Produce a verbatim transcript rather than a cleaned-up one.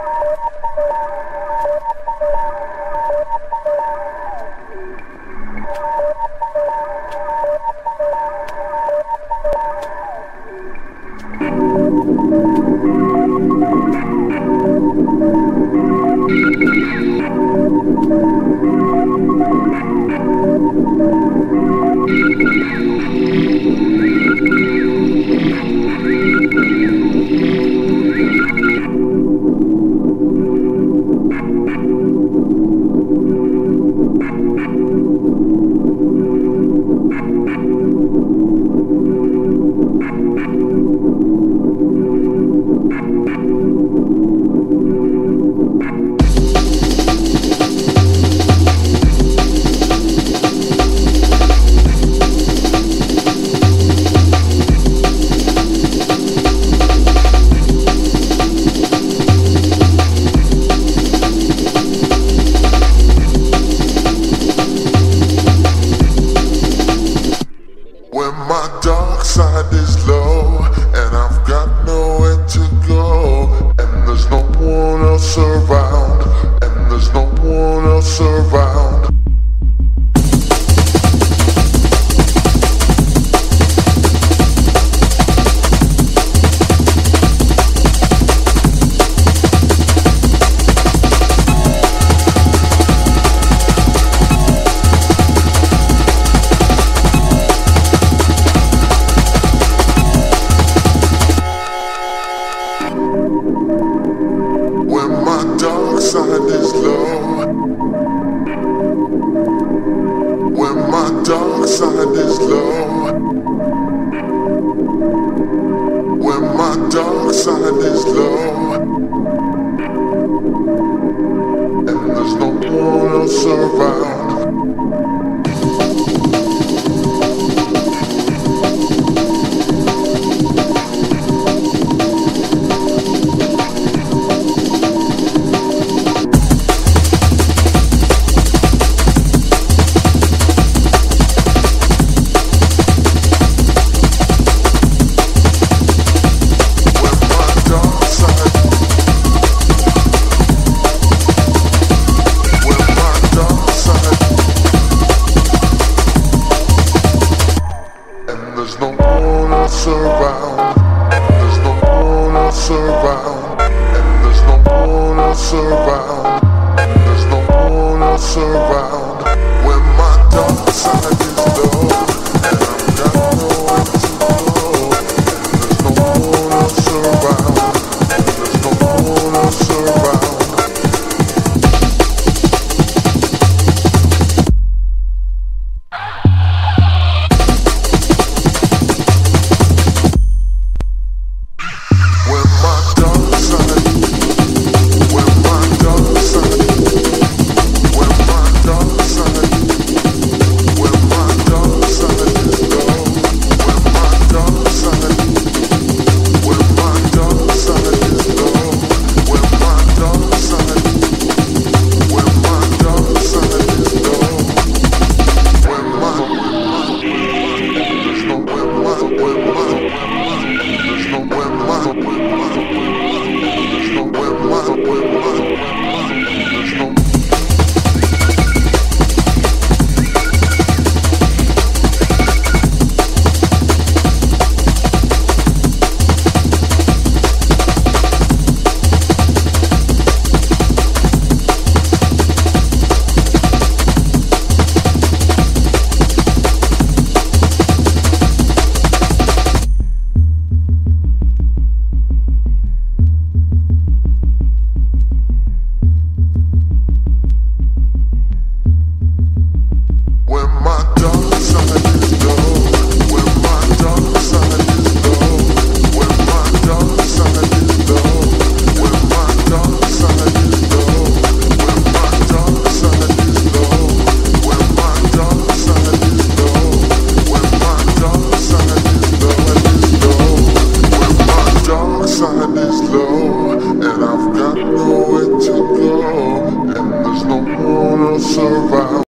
Side is low, and I've got nowhere to go, and there's no one else around, and there's no one else around. When my dark side is low, when my dark side is low, when my dark side is low, and there's no one else around. There's no one else around, and there's no one else around, and there's no one else around, and there's no one else around.